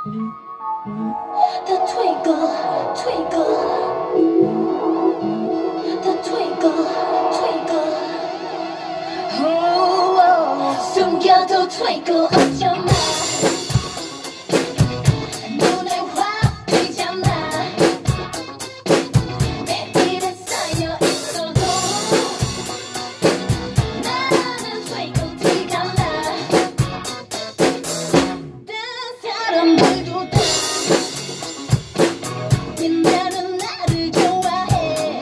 The twinkle, twinkle, the twinkle, twinkle. Oh, oh. 숨겨도 twinkle 어쩌나 눈에 확 띄잖아. 매일에 쌓여 있어도 나는 twinkle 티가 나. 다른 사람들도 다 빛나는 나를 좋아해.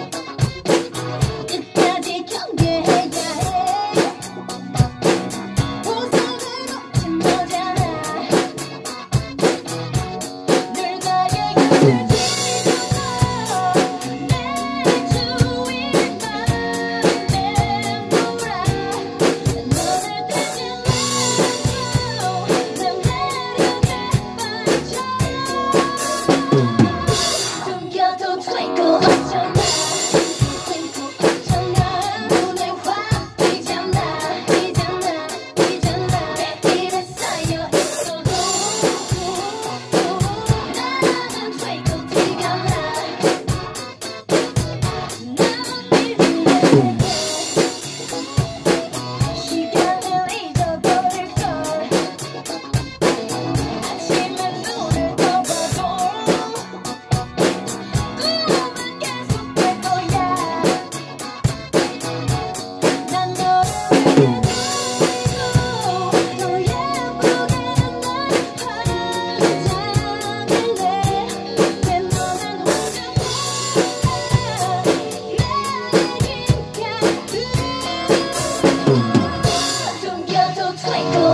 끝까지 경계해야 해. 보석을 놓친 너잖아. 늘 나의 곁을 지켜줘. 내 주위를 맘대로라. 너를 떼지 말고 난 내려가 빠져. 숨겨도 twinkle 어쩌나 twinkle 어쩌나 눈에 확 띄잖아. 띄잖아 띄잖아. 매일에 쌓여 있어도 나는 twinkle 티가 나. 나만 믿으면 시간을 잊어버릴걸. 아침에 눈을 떠봐도 꿈은 계속될 거야. 난 너를 위해 더 예쁘게 날 환장할래. 왜 너는 혼자 내 얘기까지 숨겨도 twinkle